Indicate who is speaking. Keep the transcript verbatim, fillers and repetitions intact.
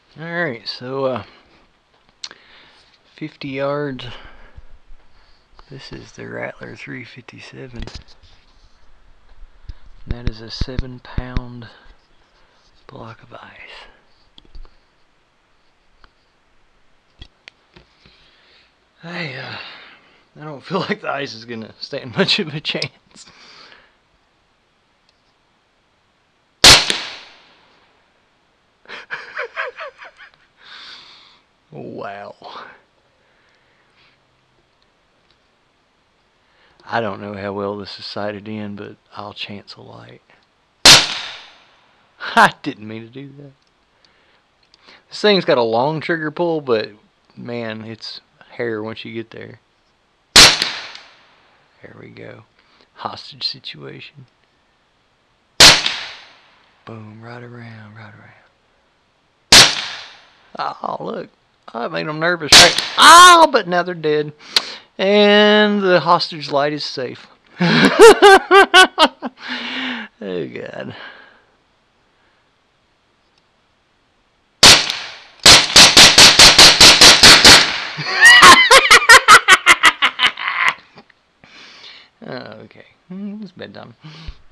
Speaker 1: Alright, so uh, fifty yards. This is the Rattler three fifty-seven. And that is a seven pound block of ice. I, uh, I don't feel like the ice is going to stand much of a chance. Wow. I don't know how well this is sighted in, but I'll chance a light. I didn't mean to do that. This thing's got a long trigger pull, but man, it's hair once you get there. There we go. Hostage situation. Boom, right around, right around. Oh, look. Oh, it made them nervous, right? Oh, but now they're dead. And the hostage light is safe. Oh, God. Oh, okay. It's bedtime.